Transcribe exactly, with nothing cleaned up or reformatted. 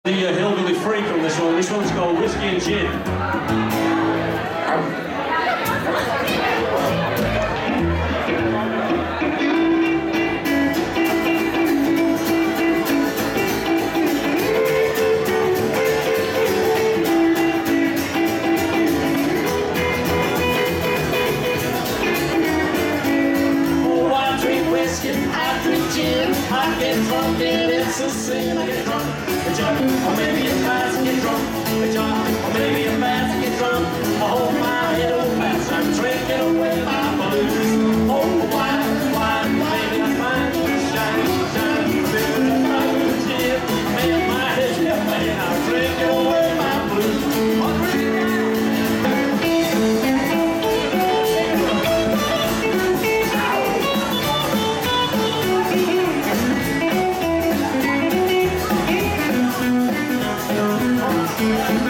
The uh, hillbilly freak on this one. This one's called Whiskey and Gin. Oh, I drink whiskey, I drink gin, I get drunk and it's a sin. I get drunk. Or maybe a fast and get drunk, or maybe a fast and get drunk. I hold my head old fast, I'm drinking away my blues. Oh, wine, wine, baby, I'm fine, shine, shine, baby, I'm fine, yeah. Man, my head's yeah, man, I'm drinking away my blues. Yeah.